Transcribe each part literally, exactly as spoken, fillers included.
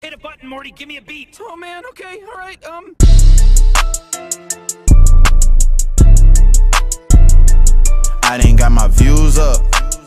Hit a button, Morty, give me a beat. Oh man, okay, alright, um... I done got my views up.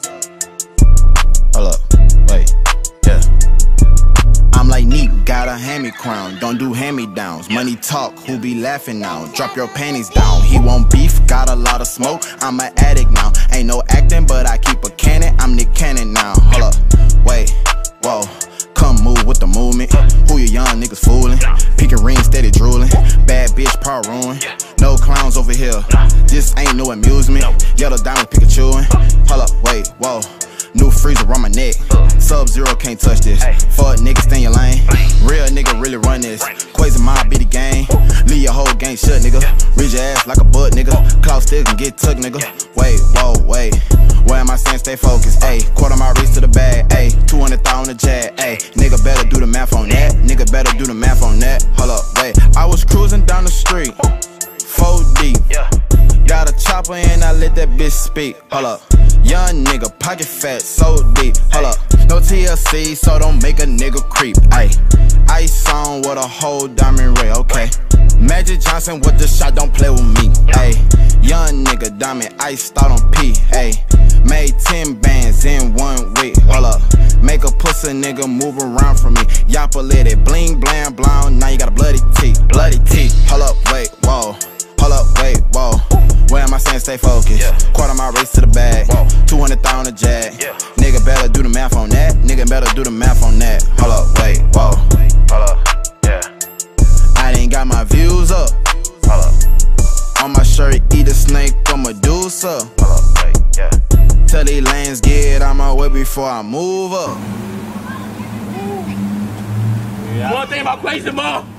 Hold up, wait, yeah. I'm like neat, got a hand-me crown. Don't do hand-me-downs. Money talk, who be laughing now? Drop your panties down. He want beef, got a lot of smoke. I'm an addict now. Ain't no acting, but I keep a cannon. I'm Nick Cannon now. Hold up, wait, whoa. Come move with the movement. Who you young niggas fooling? Picking rings, steady drooling. Bad bitch, part ruin. No clowns over here. This ain't no amusement. Yellow diamond, Pikachuing. Hold up, wait, whoa. New freezer on my neck. Sub-Zero can't touch this. Fuck niggas, stay in your lane. Real nigga really run this. Quasi mob be the game. Leave your whole gang shut, nigga. Read your ass like a butt, nigga. Clout still can get took, nigga. Wait, whoa, wait. Where am I saying stay focused? Ayy, quarter my wrist to the bag. Ayy, two hundred thousand on the jag. Ayy, nigga better do the math on that. Nigga better do the math on that. Hold up, wait. I was cruising down the street, four deep. Got a chopper and I let that bitch speak. Hold up, young nigga, pocket fat, so deep. Hold up, no T L C, so don't make a nigga creep. Ayy, ice on with a whole diamond ring. Okay, Magic Johnson with the shot, don't play with me. Ayy, young nigga, diamond ice, start on P. Ayy, made ten bands in one week. Hold up, make a pussy nigga move around from me. Yappa let it bling, blam, blown. Now you got a bloody teeth, bloody teeth. Hold up, wait, whoa. Hold up, wait, whoa. Where am I saying stay focused? Yeah. Quarter my race to the bag. two hundred thousand on the jag. Yeah. Nigga better do the math on that. Nigga better do the math on that. Hold up, wait, whoa. Hold up, yeah. I done got my views up. Hold up. On my shirt, eat a snake, I'm a Medusa. Hold up, wait, yeah. Tell these lanes get out my way before I move up. Yeah. One thing about Crazy Mom.